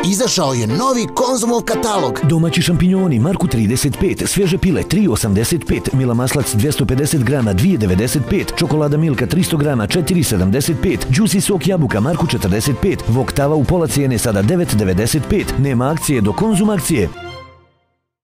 Izašao je novi Konzumov katalog. Domaći šampinjoni, Marku 35, svježe pile 3,85, Mila maslac 250 grama 2,95, čokolada Milka 300 grama 4,75, Juicy sok jabuka Marku 45, Voktava u pola cijene sada 9,95. Nema akcije do Konzum akcije.